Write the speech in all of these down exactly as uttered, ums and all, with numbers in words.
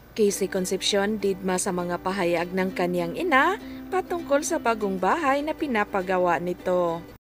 Casey Concepcion didma sa mga pahayag ng kanyang ina patungkol sa bagong bahay na pinapagawa nito.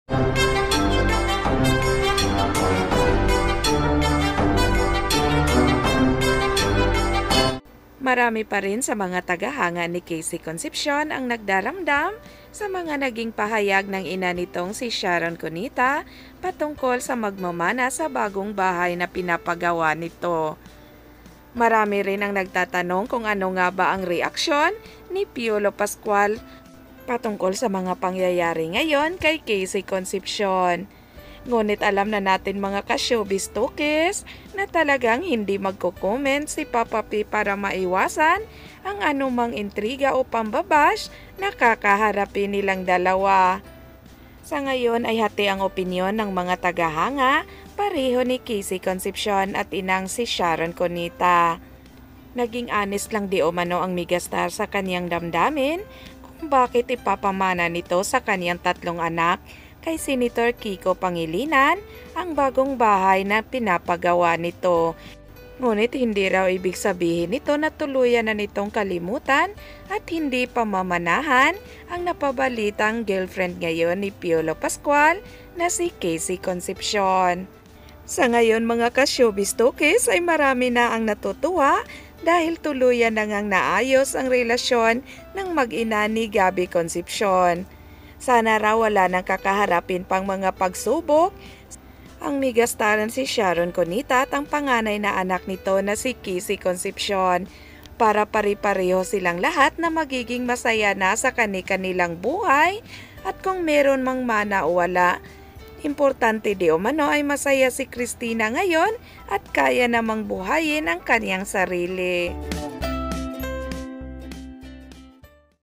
Marami pa rin sa mga tagahanga ni Casey Concepcion ang nagdaramdam sa mga naging pahayag ng ina nitong si Sharon Cunita patungkol sa magmamana sa bagong bahay na pinapagawa nito. Marami rin ang nagtatanong kung ano nga ba ang reaksyon ni Piolo Pascual patungkol sa mga pangyayari ngayon kay Casey Concepcion. Ngunit alam na natin mga ka-showbiz tukis na talagang hindi magko-comment si Papa P para maiwasan ang anumang intriga o pambabash na kakaharapin nilang dalawa. Sa ngayon ay hati ang opinyon ng mga tagahanga pareho ni Casey Concepcion at inang si Sharon Cunita. Naging honest lang di umano ang megastar sa kanyang damdamin kung bakit ipapamana nito sa kanyang tatlong anak kay Senator Kiko Pangilinan ang bagong bahay na pinapagawa nito. Ngunit hindi raw ibig sabihin nito na tuluyan na nitong kalimutan at hindi pamamanahan ang napabalitang girlfriend ngayon ni Piolo Pascual na si Casey Concepcion. Sa ngayon mga ka-showbiz tukis ay marami na ang natutuwa dahil tuluyan na ngang naayos ang relasyon ng mag-ina ni Gabby Concepcion. Sana raw wala nang kakaharapin pang mga pagsubok ang megastaran si Sharon Cunita at ang panganay na anak nito na si Casey Concepcion para pari-pareho silang lahat na magiging masaya na sa kani-kanilang buhay at kung meron mang mana o wala, importante di umano ay masaya si Christina ngayon at kaya namang buhayin ang kanyang sarili.